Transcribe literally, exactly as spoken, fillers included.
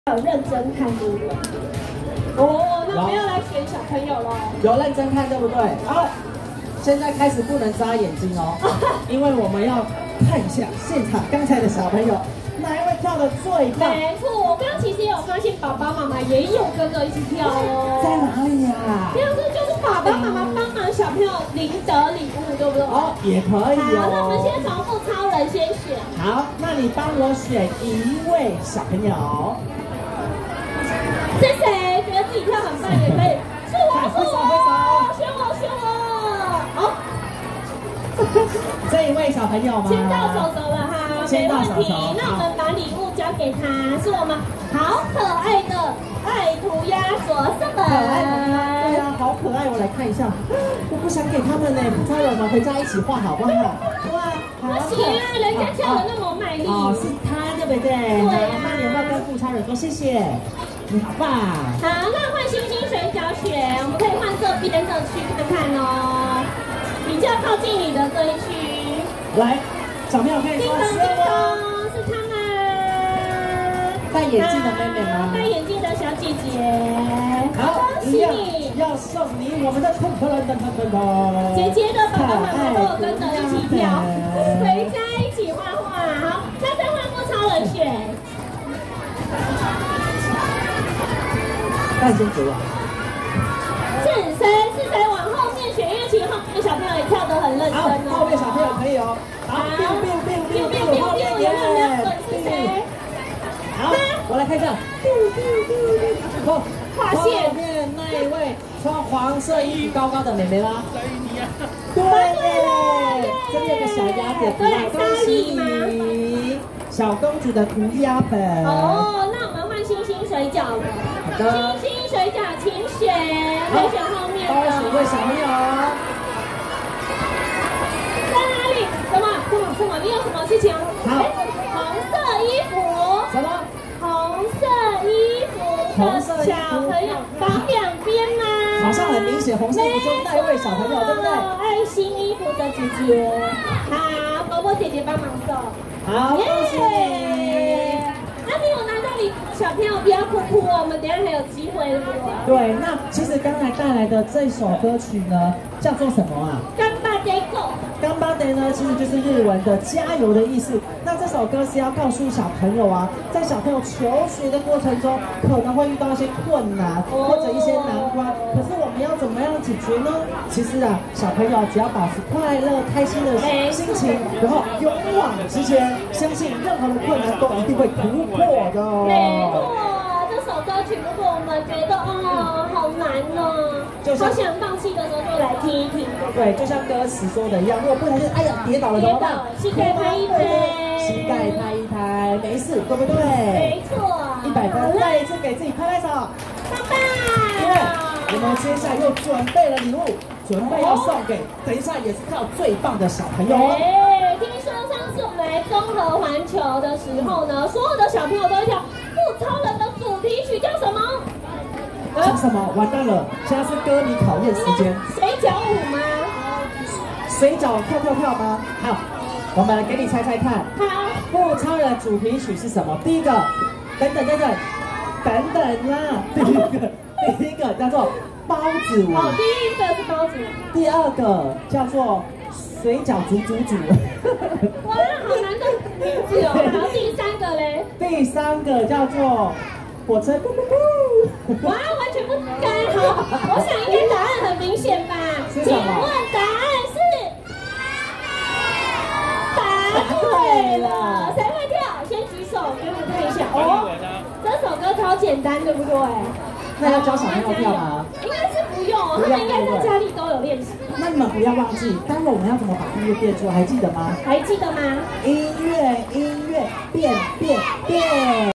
有认真看对不对？哦，那不要来选小朋友喽。 有认真看对不对？好，现在开始不能眨眼睛哦，因为我们要看一下现场刚才的小朋友哪一位跳的最棒。 没错，我刚刚其实也有发现爸爸妈妈也有跟着一起跳哦。 在哪里呀？ 这样子就是爸爸妈妈帮忙小朋友赢得礼物，对不对？ 哦，也可以哦。 好，那我们先从富超人先选。 好，那你帮我选一位小朋友。 是谁？觉得自己跳很棒也可以。是我，是我，选我，选我。好， 这一位小朋友吗？ 签到手手了哈，没问题。那我们把礼物交给他，是我们好可爱的爱涂鸦着色本。 可爱吗？对呀，好可爱。我来看一下，我不想给他们呢，不知道我们回家一起画好不好？哇， 不行啊，人家跳的那么卖力。 哦，是他对不对？ 对啊。 那你有没有跟富超人说谢谢？你好棒！ 好，那换星星水饺选，我们可以换这边这区看看哦，比较靠近你的这一区。 来，小朋友可以说是我，是他们。 戴眼镜的妹妹吗？ 戴眼镜的小姐姐。 好， 恭喜你， 要送你我们的痛痛噔噔噔噔。 姐姐的爸爸妈妈都有跟着一起跳，回家一起画画。好，那再换富超人选。 那先给我。 是谁？是谁？往后面选，因为其实后面小朋友也跳得很认真哦。 后面小朋友可以哦。好，变变变变变变，后面有没有准？是谁？好，我来看一下。哦， 发现后面那一位穿黄色衣服高高的妹妹吗？对，这边有个小鸭子，恭喜你，小公主的涂鸦本。 哦，那我们换星星水饺了。 好的。 星星水饺，请选，可以选后面的。 恭喜位小朋友。 在哪里？什么？什么？什么？你有什么事情？ 好。 红色衣服。 什么？ 红色衣服的小朋友，绑两边吗？ 好像很明显，红色衣服就是那一位小朋友，对不对？ 爱心衣服的姐姐，好，波波姐姐帮忙送。 好，恭喜你！ 那你有拿到礼物，小朋友不要哭哭哦，我们等一下还有机会，对不对？ 对，那其实刚才带来的这首歌曲呢，叫做什么啊？ 干巴得狗。 干巴得呢，其实就是日文的加油的意思。那这首歌是要告诉小朋友啊，在小朋友求学的过程中，可能会遇到一些困难或者一些难关，可是我们要怎么样解决呢？其实啊，小朋友只要保持快乐、开心的心情，然后勇往直前，相信任何的困难都一定会突破的。 没错，这首歌曲如果我们觉得哦好难哦，好想放弃的时候就来听一听。 对，就像歌词说的一样，如果不小心哎呀跌倒了怎么办？ 膝盖拍一拍， 膝盖拍一拍，没事，对不对？ 没错， 一百分，再一次给自己拍拍手， 棒棒！ 因为我们接下来又准备了礼物，准备要送给等一下也是跳最棒的小朋友哦。 哎，听说上次我们来综合环球的时候呢，所有的小朋友都会跳富超人的主题曲，叫什么？ 叫什么？完蛋了，现在是歌迷考验时间。 水饺舞吗？ 水饺跳跳跳吗？好，我们来给你猜猜看。 好， 富超人主题曲是什么？第一个，等等等等，等等啦。第一个，第一个叫做包子舞。 哦，第一个是包子。 第二个叫做水饺煮煮煮。 哇，好难的名字哦。然后第三个嘞？ 第三个叫做火车咕咕咕。 哇，完全不该好。我想应该答案很明显吧？ 是什么？ 请问答案是？答对了。谁会跳？先举手给我们看一下。哦，这首歌超简单，对不对？ 那要教小朋友跳吗？ 应该是不用哦，他们应该在家里都有练习。 那你们不要忘记，待会我们要怎么把音乐变出来，还记得吗？ 还记得吗？ 音乐，音乐，变变变。